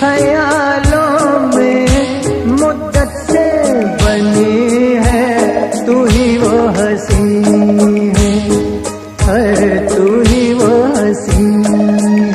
ख्यालों में मुद्दत से बनी है, तू ही वो हसी है, तू ही वो हसी है।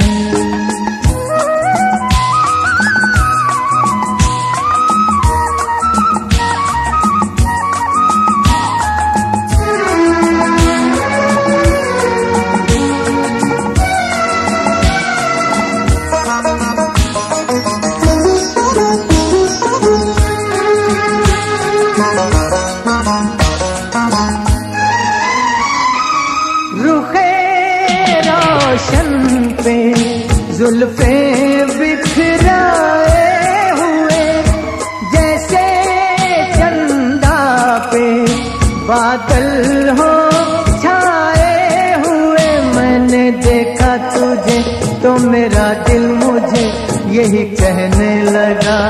रुखे रोशन पे जुल्फे बिखराए हुए, जैसे चंदा पे बादल हो छाए हुए। मैंने देखा तुझे तो मेरा दिल मुझे यही कहने लगा,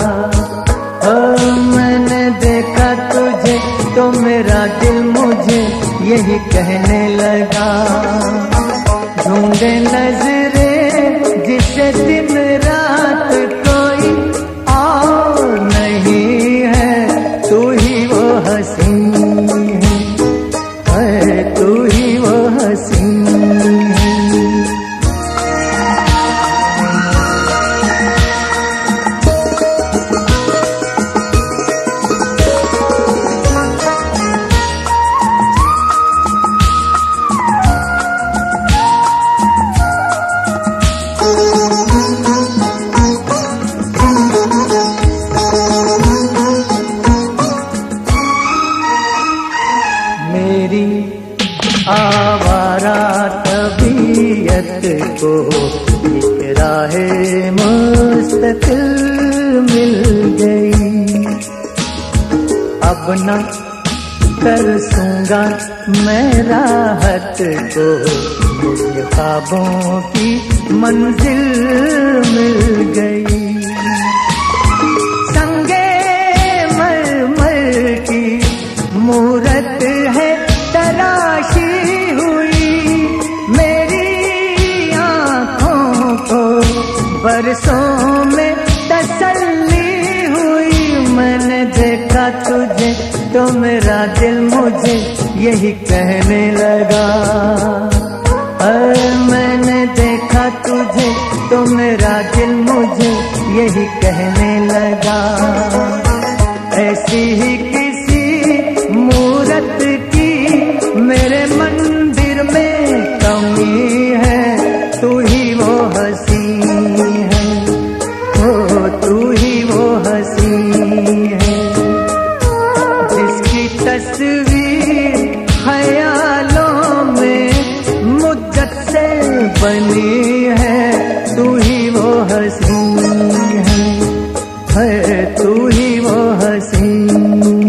मैंने देखा तुझे तो मेरा दिल मुझे यही कहने लगा। ढूंढे नजरें जिसे दिन रात कोई और नहीं है, तू ही वो हसी है, तू ही वो हसी है। मेरी आवारा तबीयत को एक राहे मुस्तकिल मिल गई। अब न तरसूंगा मैं राहत को, मुझे ख्वाबों की मंजिल मिल गई। संगे मरमर की मूरत है तराशी हुई, मेरी आँखों को बरसों में तसल्ली हुई। मैंने देखा तुझे तो मेरा दिल मुझे यही कहने लगा, मैंने देखा तुझे तो मेरा दिल मुझे यही कहने लगा। ऐसी ही किसी मूरत की मेरे मंदिर में कमी है, तू ही वो हसी है, ओ तू ही वो हसी है। जिसकी तस्वीर ख्यालों में मुद्दत से बनी है, तू ही वो हसी है, तू ही वो हसी।